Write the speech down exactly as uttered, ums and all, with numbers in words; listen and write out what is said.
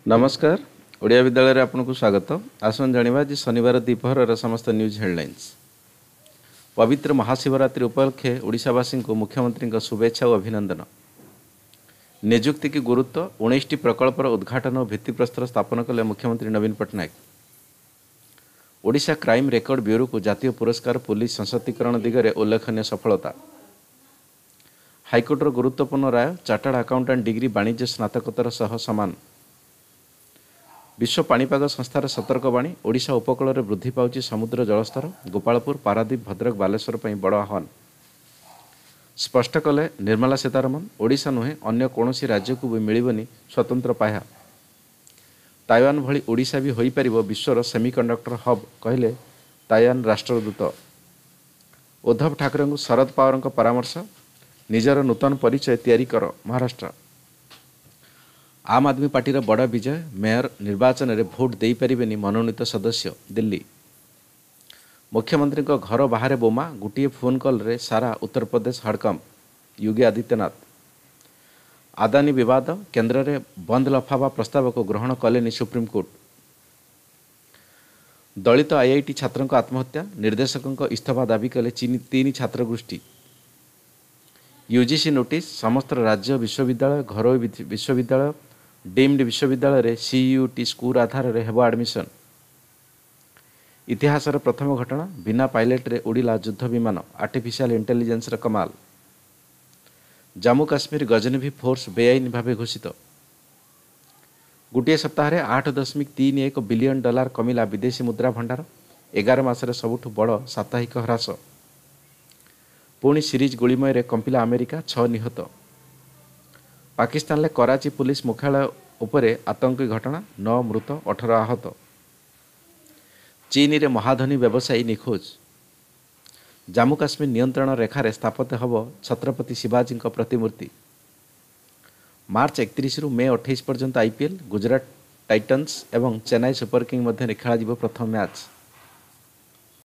नमस्कार ओडिया विद्यालय रे आपनको स्वागत। आसन जानिबा जे शनिवार द्विपहर समस्त न्यूज हेडलाइंस। पवित्र महाशिवरात्रि उपलक्षे ओडिशावासी को मुख्यमंत्री का शुभेच्छा और अभिनंदन। निजुक्ति की गुरुत्व उन्नीस टी प्रकल्पर उद्घाटन और भित्तिप्रस्तर स्थापन कले मुख्यमंत्री Naveen Patnaik. Odisha crime record bureau को जातीय पुरस्कार पुलिस सशक्तिकरण दिगरे उल्लेखनीय सफलता। हाइकोर्टर गुरुत्वपूर्ण राय चार्टार्ड अकाउंटेंट डिग्री वाणिज्य स्नातकोत्तर सह समान। विश्व पाणीपाग संस्थार सतर्कवाणी ओडिशा उपकूल में वृद्धि पाउछि समुद्र जलस्तर। गोपालपुर पारादीप भद्रक बालेश्वर पर बड़ आह्वान। स्पष्ट कले निर्मला सीतारमण ओडिशा नुहे अन्य कौनसी राज्य को भी मिलबनी स्वतंत्र पाह्या। ताइवान भली ओडिशा भी होई परिबो विश्वर सेमीकंडक्टर हब कहले ताइवान राष्ट्रदूत। उद्धव ठाकरे को शरद पवार परामर्श निजर नूतन परिचय तैयारी कर महाराष्ट्र। आम आदमी पार्टी बड़ विजय मेयर निर्वाचन में भोट दे पारे मनोनीत सदस्य दिल्ली। मुख्यमंत्री घर बाहर बोमा गोटे फोन कॉल रे सारा उत्तर प्रदेश हड़कंप योगी आदित्यनाथ। आदानी विवाद केन्द्र में बंद लफाफा प्रस्ताव को ग्रहण कलेनि सुप्रीमकोर्ट। दलित आईआईटी छात्रों आत्महत्या निर्देशकों इस्तीफा दाबी कले तीन छात्रगोष्ठी। यूजीसी नोटिस समस्त राज्य विश्वविद्यालय घरोई विश्वविद्यालय डीम्ड विश्वविद्यालय रे सीयूटी स्कूल आधार रे हेबो एडमिशन। इतिहास प्रथम घटना बिना पायलट रे उड़िला युद्ध विमान आर्टिफिशियल इंटेलिजेंस कमाल। जम्मू काश्मीर गजनवी फोर्स बेआईन भाव घोषित। गोटे सप्ताह आठ दशमिक तीन एक बिलियन डॉलर कमिला विदेशी मुद्रा भंडार। एगार मासरे सबुठु बड़ साप्ताहिक ह्रास। पुणी सीरीज गोलीमय रे कंपिला अमेरिका छह निहत। पाकिस्तान ले कराची पुलिस मुख्यालय उपरे आतंकी घटना नौ मृत अठारह आहत। चीन रे महाधनी व्यवसायी निखोज। जम्मू काश्मीर नियंत्रण रेखार स्थापित हब छत्रपति शिवाजी प्रतिमूर्ति। मार्च एकतीस रु मे अट्ठाईस पर्यंत आईपीएल गुजरात टाइटन्स एवं चेन्नई सुपर किंग मध्य खेल प्रथम मैच।